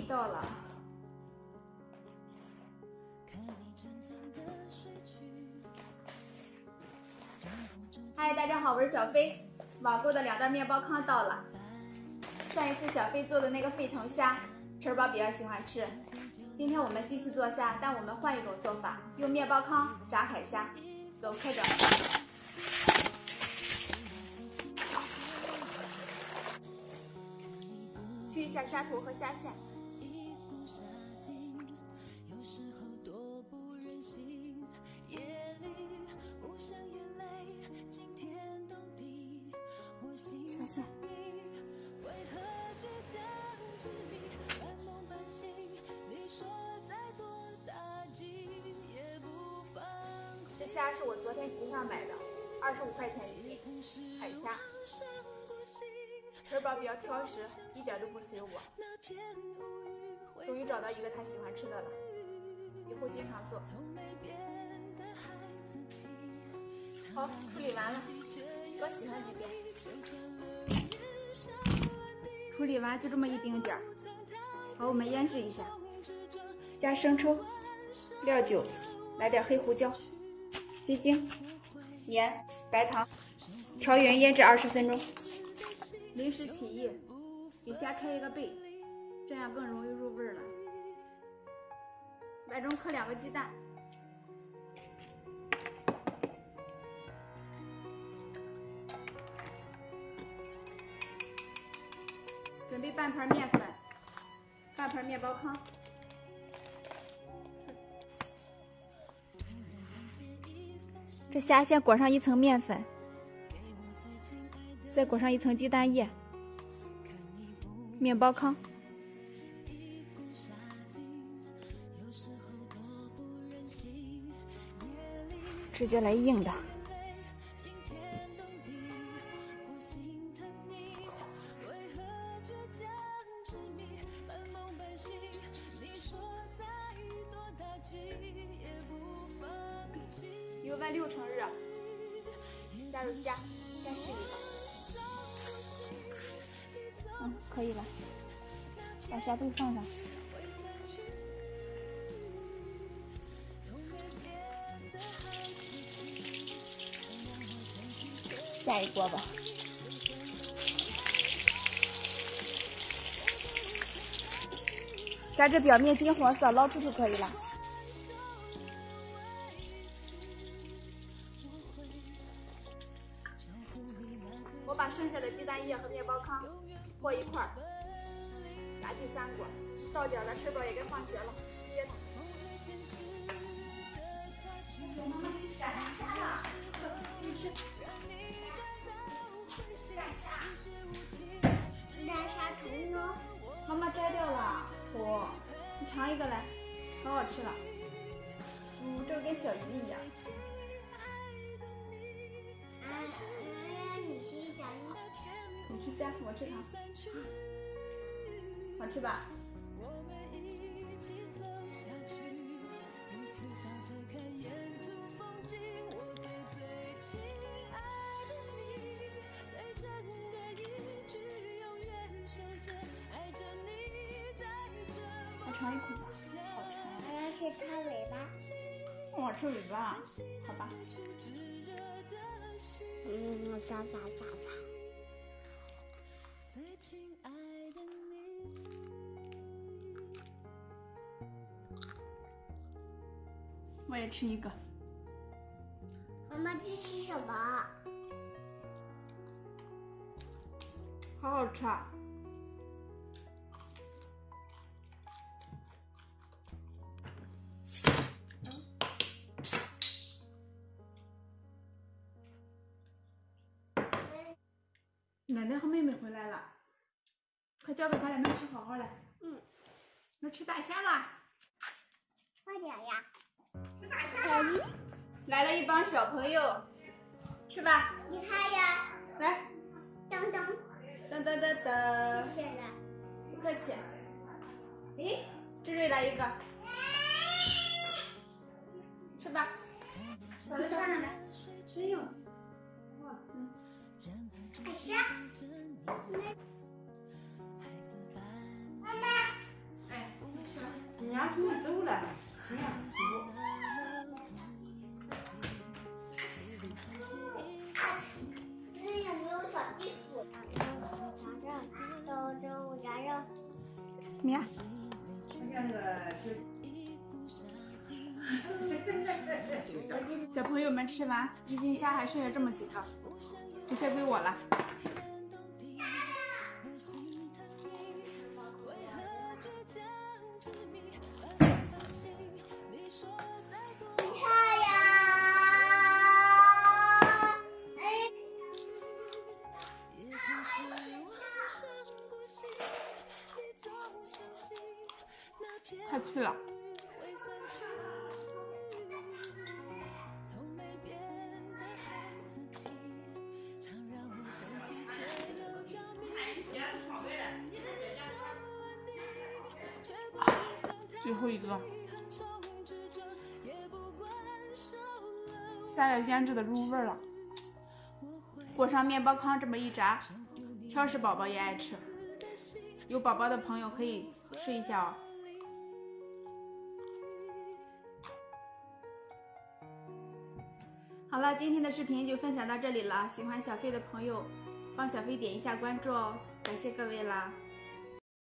到了。嗨，大家好，我是小飞。网购的2袋面包糠到了。上一次小飞做的那个沸腾虾，晨宝比较喜欢吃。今天我们继续做虾，但我们换一种做法，用面包糠炸海虾。走，开整。去一下虾头和虾线。虾线。这虾是我昨天集上买的，25块钱一斤，海虾。晨宝比较挑食，一点都不随我。终于找到一个他喜欢吃的了，以后经常做。好，处理完了，多洗上几遍。处理完就这么一丁点儿。好，我们腌制一下，加生抽、料酒，来点黑胡椒、鸡精、盐、白糖，调匀腌制20分钟。临时起意，给虾开一个背，这样更容易入味了。碗中磕2个鸡蛋，准备半盘面粉，半盘面包糠。这虾先裹上一层面粉，再裹上一层鸡蛋液、面包糠，直接来硬的。油温6成热，加入虾，先试一个。可以了，把虾肚放上。下一锅吧。炸至表面金黄色，捞出就可以了。我把剩下的鸡蛋液和面包糠和一块儿，炸第3锅。到点了，晨宝也该放学了，接他。妈妈给你炸虾了，你吃。炸虾，炸虾头呢？妈妈摘掉了，头，你尝一个来，可好吃了。这个跟小鱼一样。你吃虾，我吃它，好吃吧？我尝一口吧，好吃。 我要去擦尾巴。 我吃尾巴，好吧。 我擦。 我也吃一个。 妈妈，这是什么？ 好好吃啊！奶奶和妹妹回来了，快交给他俩，能吃好好的。要吃大虾啦！ 快点呀！ 吃大虾啦！来了一帮小朋友，吃吧。 你看呀， 来， 噔噔。 谢谢了， 不客气。诶，志瑞来一个，吃吧。把它端上来。哎呦，哇， 大虾。妈妈， 哎， 家准备走了，行呀，走。 这有没有小壁虎呢？我夹着。 咩？小朋友们吃完，一斤虾还剩下这么几个，这些归我了。太脆了。最后一个，下来腌制的入味了，裹上面包糠这么一炸，挑食宝宝也爱吃，有宝宝的朋友可以试一下哦。好了，今天的视频就分享到这里了，喜欢小飞的朋友帮小飞点一下关注哦，感谢各位啦。